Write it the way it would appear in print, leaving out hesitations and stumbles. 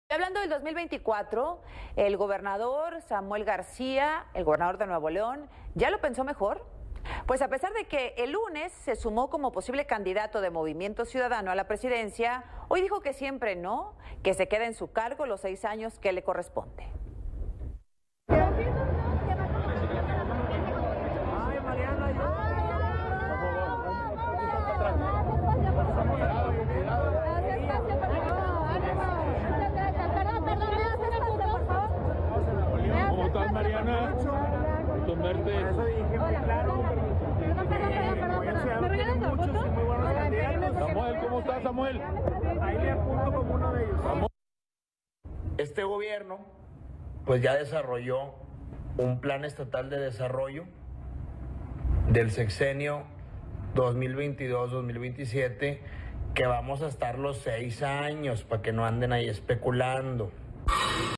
Hablando del 2024, el gobernador Samuel García, el gobernador de Nuevo León, ¿ya lo pensó mejor? Pues a pesar de que el lunes se sumó como posible candidato de Movimiento Ciudadano a la presidencia, hoy dijo que siempre no, que se queda en su cargo los 6 años que le corresponde. ¿Cómo estás, Mariana? Con verte. Eso dije muy claro. ¿Me regalas la foto? Samuel, ¿cómo estás, Samuel? Ahí le apunto como uno de ellos. Este gobierno pues ya desarrolló un plan estatal de desarrollo del sexenio 2022-2027 que vamos a estar los 6 años para que no anden ahí especulando.